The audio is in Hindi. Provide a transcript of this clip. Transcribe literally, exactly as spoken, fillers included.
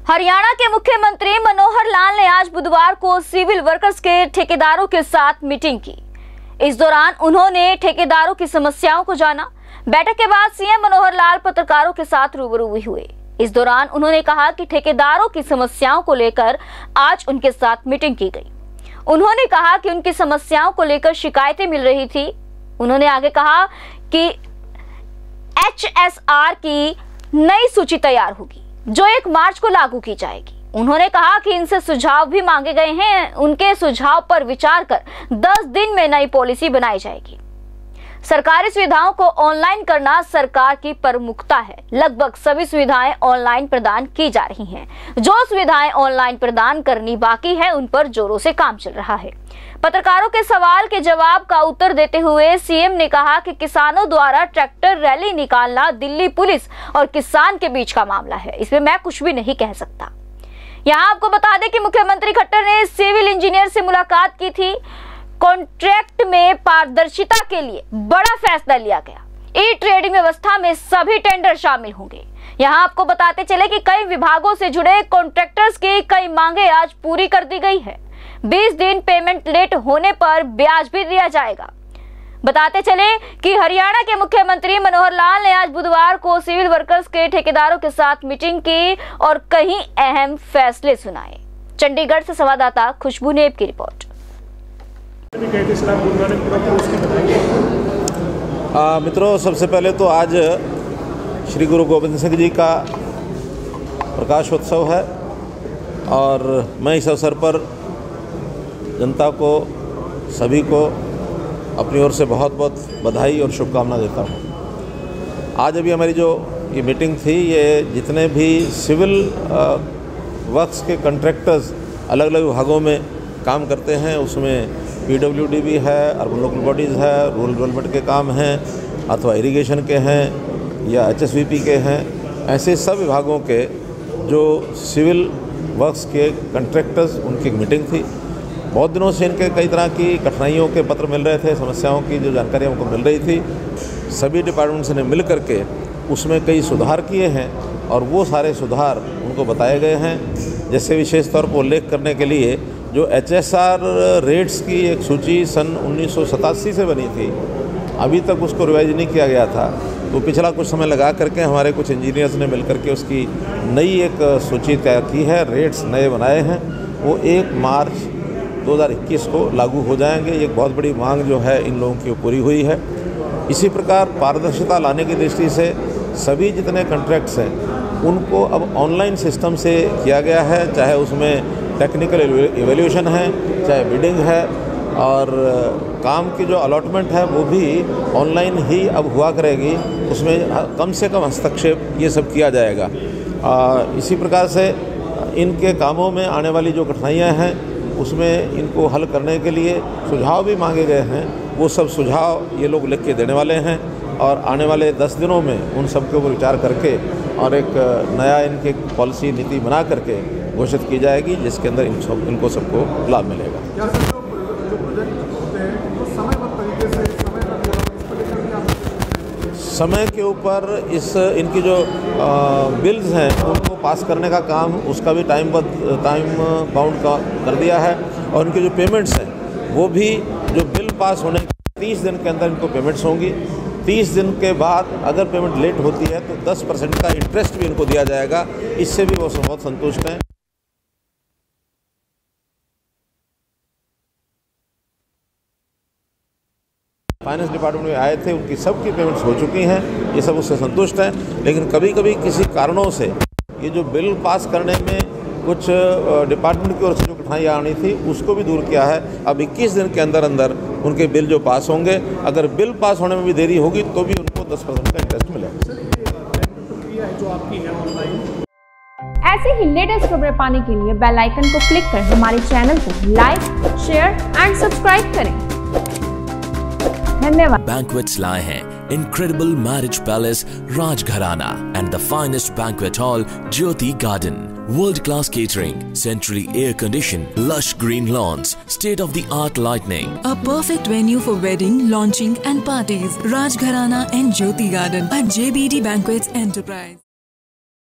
हरियाणा के मुख्यमंत्री मनोहर लाल ने आज बुधवार को सिविल वर्कर्स के ठेकेदारों के साथ मीटिंग की। इस दौरान उन्होंने ठेकेदारों की समस्याओं को जाना। बैठक के बाद सीएम मनोहर लाल पत्रकारों के साथ रूबरू हुए। इस दौरान उन्होंने कहा कि ठेकेदारों की समस्याओं को लेकर आज उनके साथ मीटिंग की गई। उन्होंने कहा कि उनकी समस्याओं को लेकर शिकायतें मिल रही थी। उन्होंने आगे कहा कि एच एस आर की नई सूची तैयार होगी जो एक मार्च को लागू की जाएगी। उन्होंने कहा कि इनसे सुझाव भी मांगे गए हैं। उनके सुझाव पर विचार कर दस दिन में नई पॉलिसी बनाई जाएगी। सरकारी सुविधाओं को ऑनलाइन करना सरकार की प्रमुखता है। लगभग सभी सुविधाएं ऑनलाइन प्रदान की जा रही हैं। जो सुविधाएं ऑनलाइन प्रदान करनी बाकी है उन पर जोरों से काम चल रहा है। पत्रकारों के सवाल के जवाब का उत्तर देते हुए सीएम ने कहा कि किसानों द्वारा ट्रैक्टर रैली निकालना दिल्ली पुलिस और किसान के बीच का मामला है। इसमें मैं कुछ भी नहीं कह सकता। यहाँ आपको बता दें कि मुख्यमंत्री खट्टर ने सिविल इंजीनियर से मुलाकात की थी। कॉन्ट्रैक्ट में पारदर्शिता के लिए बड़ा फैसला लिया गया। ई ट्रेडिंग व्यवस्था में सभी टेंडर शामिल होंगे। यहाँ आपको बताते चले कि कई विभागों से जुड़े कॉन्ट्रैक्टर्स की कई मांगे आज पूरी कर दी गई है। बीस दिन पेमेंट लेट होने पर ब्याज भी दिया जाएगा। बताते चले कि हरियाणा के मुख्यमंत्री मनोहर लाल ने आज बुधवार को सिविल वर्कर्स के ठेकेदारों के साथ मीटिंग की और कई अहम फैसले सुनाए। चंडीगढ़ से संवाददाता खुशबू नेब की रिपोर्ट। आ, मित्रों, सबसे पहले तो आज श्री गुरु गोविंद सिंह जी का प्रकाशोत्सव है और मैं इस अवसर पर जनता को, सभी को अपनी ओर से बहुत बहुत बधाई और शुभकामना देता हूँ। आज अभी हमारी जो ये मीटिंग थी, ये जितने भी सिविल वर्क्स के कॉन्ट्रैक्टर्स अलग अलग विभागों में काम करते हैं, उसमें पी डब्ल्यू डी भी है, अर्बन लोकल बॉडीज़ है, रूरल डेवलपमेंट के काम हैं अथवा इरिगेशन के हैं या एच एस वी पी के हैं, ऐसे सब विभागों के जो सिविल वर्क्स के कॉन्ट्रैक्टर्स, उनकी एक मीटिंग थी। बहुत दिनों से इनके कई तरह की कठिनाइयों के पत्र मिल रहे थे, समस्याओं की जो जानकारी हमको मिल रही थी। सभी डिपार्टमेंट्स ने मिल करके उसमें कई सुधार किए हैं और वो सारे सुधार उनको बताए गए हैं। जैसे विशेष तौर पर उल्लेख करने के लिए जो एच एस आर रेट्स की एक सूची सन उन्नीस सौ सतासी से बनी थी, अभी तक उसको रिवाइज नहीं किया गया था। तो पिछला कुछ समय लगा करके हमारे कुछ इंजीनियर्स ने मिलकर के उसकी नई एक सूची तैयार की है, रेट्स नए बनाए हैं। वो एक मार्च दो हज़ार इक्कीस को लागू हो जाएंगे। एक बहुत बड़ी मांग जो है इन लोगों की पूरी हुई है। इसी प्रकार पारदर्शिता लाने की दृष्टि से सभी जितने कॉन्ट्रैक्ट्स हैं उनको अब ऑनलाइन सिस्टम से किया गया है, चाहे उसमें टेक्निकल इवैल्यूएशन है, चाहे बिडिंग है, और काम की जो अलॉटमेंट है वो भी ऑनलाइन ही अब हुआ करेगी। उसमें कम से कम हस्तक्षेप ये सब किया जाएगा। आ, इसी प्रकार से इनके कामों में आने वाली जो कठिनाइयाँ हैं उसमें इनको हल करने के लिए सुझाव भी मांगे गए हैं। वो सब सुझाव ये लोग लिख के देने वाले हैं और आने वाले दस दिनों में उन सब के ऊपर विचार करके और एक नया इनके पॉलिसी नीति बना करके घोषित की जाएगी, जिसके अंदर इन सब इनको सबको लाभ मिलेगा। समय के ऊपर इस इनकी जो बिल्स हैं उनको पास करने का काम, उसका भी टाइम टाइम बाउंड का कर दिया है और इनकी जो पेमेंट्स हैं वो भी जो बिल पास होने के तीस दिन के अंदर इनको पेमेंट्स होंगी। तीस दिन के बाद अगर पेमेंट लेट होती है तो दस परसेंट का इंटरेस्ट भी इनको दिया जाएगा। इससे भी वो बहुत संतुष्ट हैं। फाइनेंस डिपार्टमेंट में आए थे, उनकी सबकी पेमेंट्स हो चुकी हैं, ये सब उससे संतुष्ट हैं। लेकिन कभी कभी किसी कारणों से ये जो बिल पास करने में कुछ डिपार्टमेंट की ओर से जो कठिनाइयाँ आनी थी उसको भी दूर किया है। अब इक्कीस दिन के अंदर अंदर उनके बिल जो पास होंगे, अगर बिल पास होने में भी देरी होगी तो भी उनको दस परसेंट का इंटरेस्ट मिलेगा। ऐसे ही लेटेस्ट खबरें पाने के लिए बेल आइकन को क्लिक कर हमारे चैनल को लाइक, शेयर एंड सब्सक्राइब करें। धन्यवाद। Banquets लाए हैं incredible marriage palace Rajgharana and the finest banquet hall Jyoti Garden. World class catering, centrally air conditioned, lush green lawns, state of the art lighting. A perfect venue for wedding, launching and parties. Rajgharana and Jyoti Garden at J B D Banquets Enterprise.